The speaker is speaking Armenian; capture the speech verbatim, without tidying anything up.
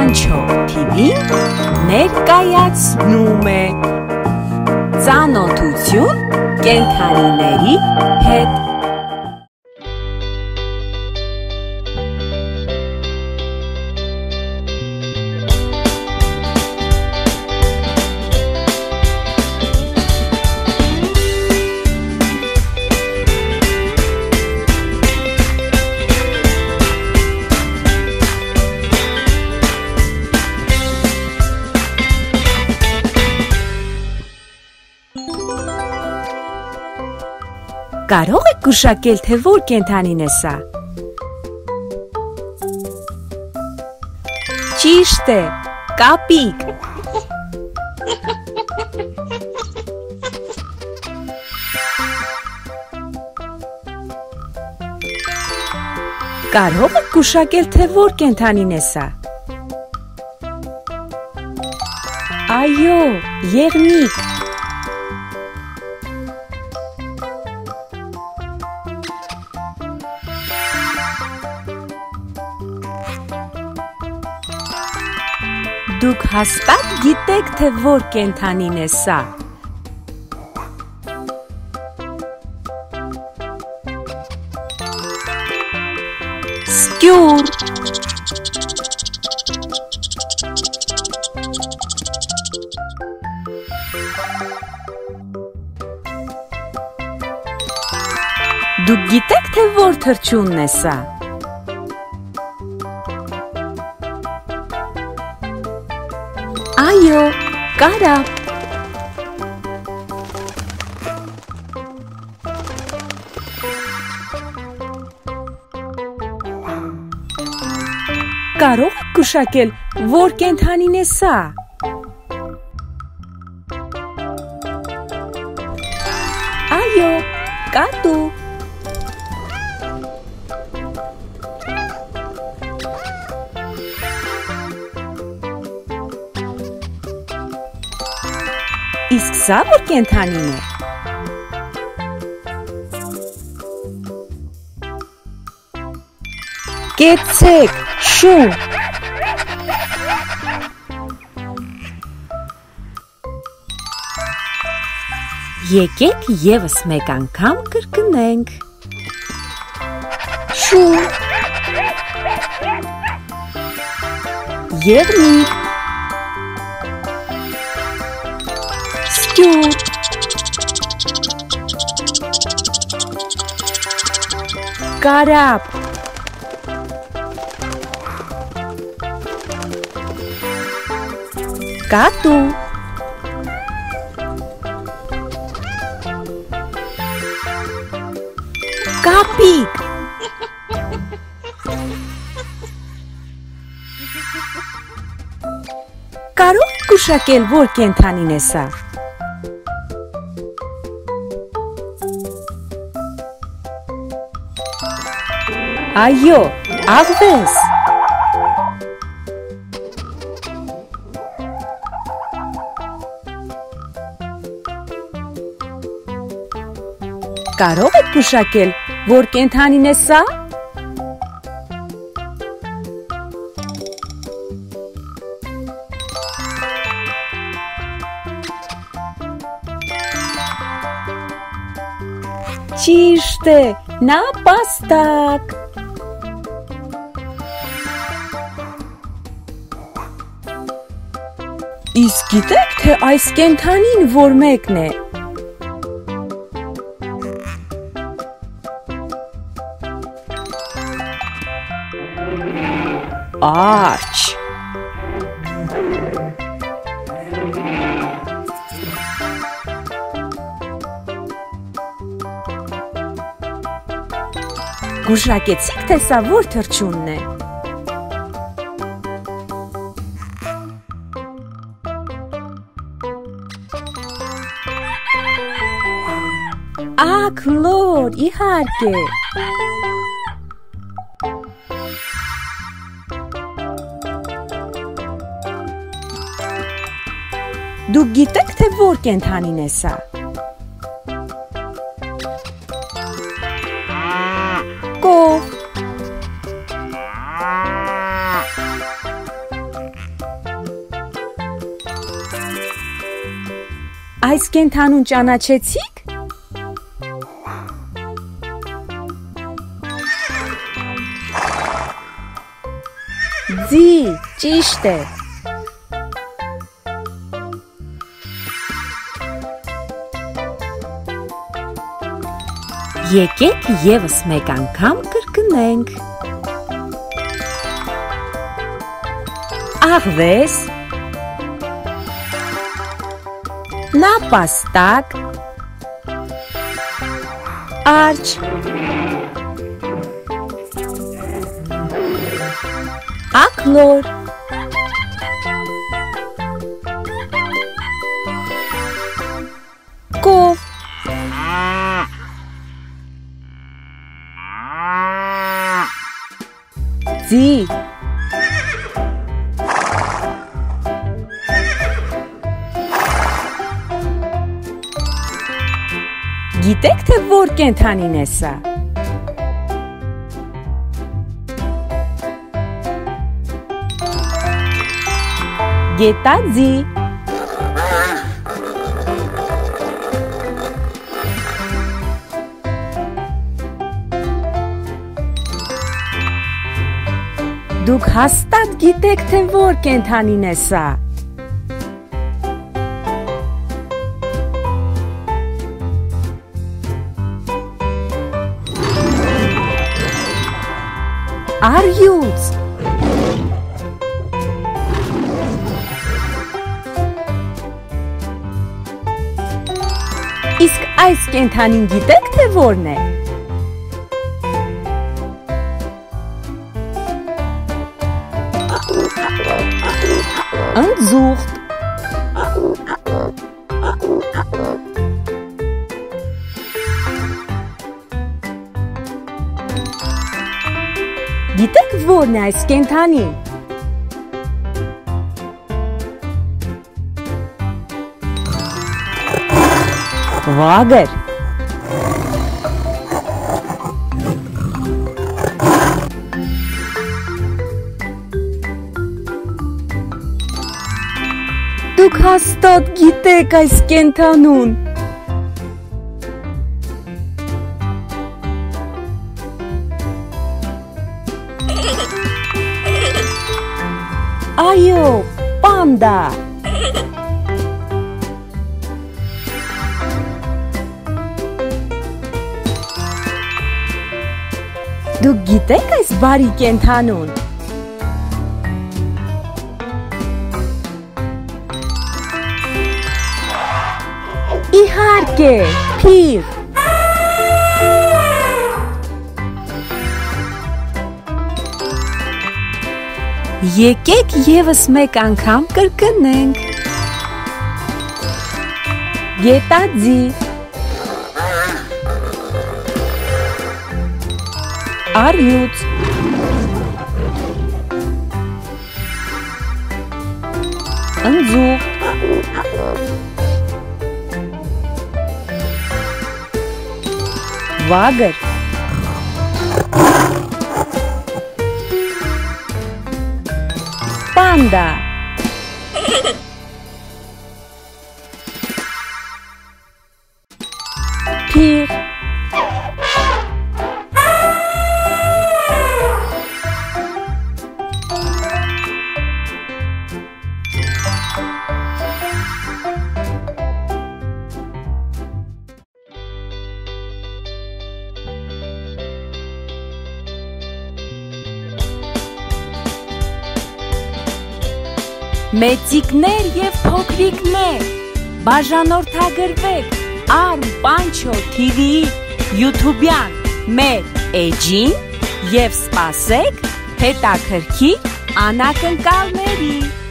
ARMPANCHO T V-ն ներկայացնում է ծանոթություն կենդանիների հետ։ Կարող եք գուշակել, թե որ կենդանին է սա։ Ճիշտ է, կապիկ։ Կարող եք գուշակել, թե որ կենդանին է սա։ Այո, եղնիկ։ Դուք հաստատ գիտեք, թե որ կենդանին է սա։ Սկյուր։ Դուք գիտեք, թե որ թռչունն է սա։ Այո, կարապ։ Կարող եք գուշակել, որ կենդանին է սա։ Այո, կատու։ Իսկ սա որ կենդանին է։ Կեցեք, շուն։ Եկեք ևս մեկ անգամ կրկնենք։ Շուն։ Եղնիկ։ Սկյուր։ Կարապ։ Կատու։ Կապիկ։ Կարող եք գուշակել, որ կենդանին է սա։ Այո, աղվես։ Կարող եք գուշակել, որ կենդանին է սա։ Ճիշտ է, նապաստակ։ Իսկ գիտեք, թե այս կենդանին որ մեկն է։ Արջ։ Գուշակեցիք, թե սա որ թռչունն է։ Ակլոր, իհարկե։ Դուք գիտեք, թե որ կենդանին է սա։ Կով։ այս կենդանուն ճանաչեցիք? Ձի, ճիշտ է։ Եկեք ևս մեկ անգամ կրկնենք։ Աղվես, նապաստակ, արջ, ակլոր, կով, ձի, գիտեք, թե որ կենդանին է սա։ Գետաձի, դուք հաստատ գիտեք, թե որ կենդանին է սա։ Արյուծ, իսկ այս կենդանին գիտեք, թե որն է։ Ընձուղտ, գիտեք որն է այս կենդանին։ Վագր, դուք հաստատ գիտեք այս կենդանուն։ Այո, պանդա։ Դուք գիտեք այս բարի կենդանուն։ Իհարկե, փիղ։ Եկեք ևս մեկ անգամ կրկնենք։ Գետաձի, արյուծ, ընձուղ, վագր, պանդա, փիղ, մեծիկներ և փոքրիկներ, բաժանորդագրվեք ARMPANCHO T V-ի Youtube-յան մեր էջին և սպասեք հետաքրքիր անակնկալների։